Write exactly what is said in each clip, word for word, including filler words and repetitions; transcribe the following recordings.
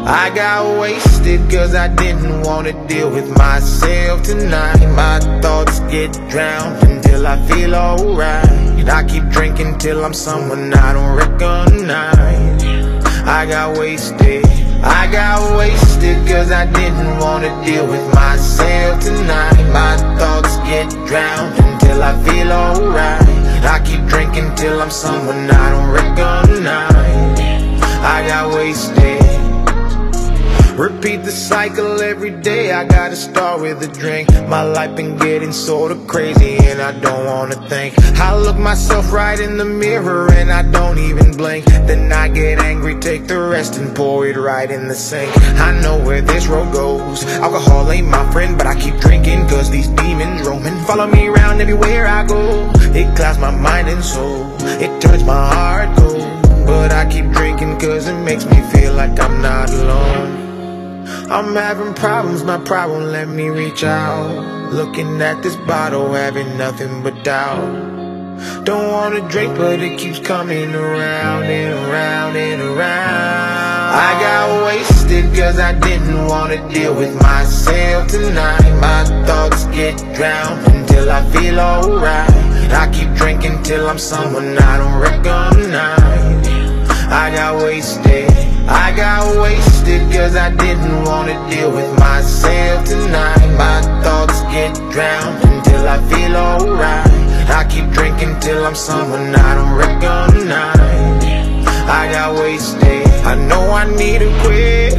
I got wasted cause I didn't wanna deal with myself tonight. My thoughts get drowned until I feel alright. I keep drinking till I'm someone I don't recognize. I got wasted, I got wasted cause I didn't wanna deal with myself tonight. My thoughts get drowned until I feel alright. I keep drinking till I'm someone I don't recognize. I got wasted. Repeat the cycle every day, I gotta start with a drink. My life been getting sorta crazy and I don't wanna think. I look myself right in the mirror and I don't even blink. Then I get angry, take the rest and pour it right in the sink. I know where this road goes. Alcohol ain't my friend, but I keep drinking cause these demons roaming follow me around everywhere I go. It clouds my mind and soul, it turns my heart cold. But I keep drinking cause it makes me feel like I'm not alone. I'm having problems, my problem let me reach out. Looking at this bottle, having nothing but doubt. Don't wanna drink, but it keeps coming around and around and around. I got wasted cause I didn't wanna deal with myself tonight. My thoughts get drowned until I feel alright. I keep drinking till I'm someone I don't recognize. I got wasted, I got wasted cause I didn't wanna deal with myself tonight. My thoughts get drowned until I feel alright. I keep drinking till I'm someone I don't recognize. I got wasted, I know I need to quit.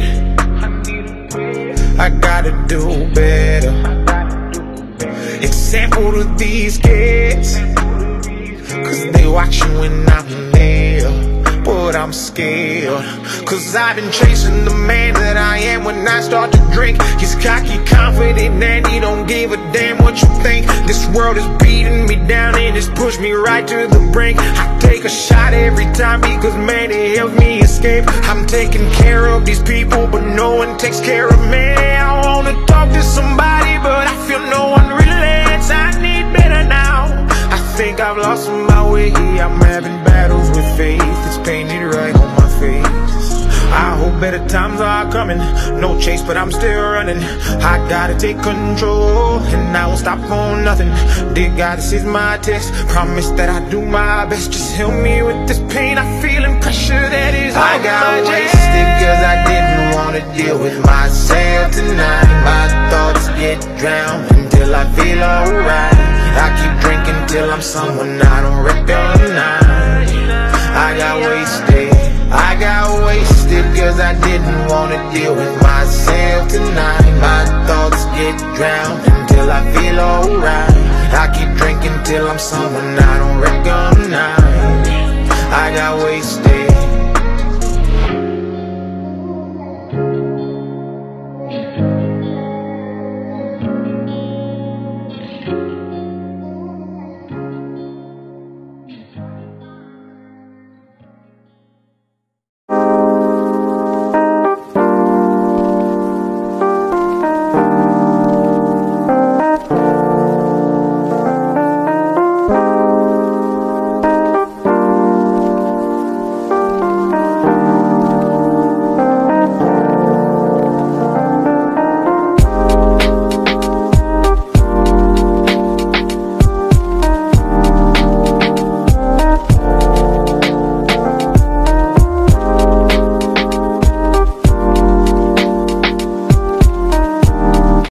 I gotta do better. Example to these kids, cause they watching when I'm there. But I'm scared, cause I've been chasing the man that I am when I start to drink. He's cocky, confident, and he don't give a damn what you think. This world is beating me down and it's pushed me right to the brink. I take a shot every time because man, it helps me escape. I'm taking care of these people, but no one takes care of me. I wanna talk to somebody, but I feel no one relates. I need better now. I think I've lost my way. I'm having battles with faith. It's painted right on my face. I hope better times are coming. No chase, but I'm still running. I gotta take control, and I won't stop for nothing. Dear God, this is my test. Promise that I do my best. Just help me with this pain I feel and pressure that is on my chest. I got wasted cause I didn't wanna deal with myself tonight. My thoughts get drowned until I feel alright. I keep drinking till I'm someone I don't recognize. I got wasted, I got wasted cause I didn't wanna deal with myself tonight. My thoughts get drowned until I feel alright. I keep drinking till I'm someone I don't recognize. I got wasted.